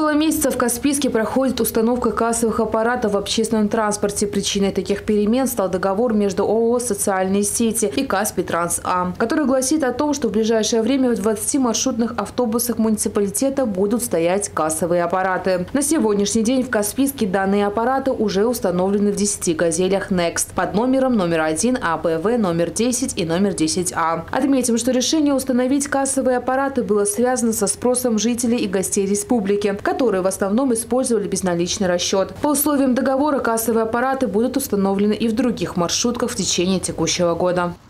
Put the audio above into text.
Около месяца в Каспийске проходит установка кассовых аппаратов в общественном транспорте. Причиной таких перемен стал договор между ООО «Социальные сети» и «Каспий-Транс-А», который гласит о том, что в ближайшее время в 20 маршрутных автобусах муниципалитета будут стоять кассовые аппараты. На сегодняшний день в Каспийске данные аппараты уже установлены в 10 «Газелях Next» под номером номер 1 АПВ, номер 10 и номер 10А. Отметим, что решение установить кассовые аппараты было связано со спросом жителей и гостей республики, которые в основном использовали безналичный расчет. По условиям договора кассовые аппараты будут установлены и в других маршрутках в течение текущего года.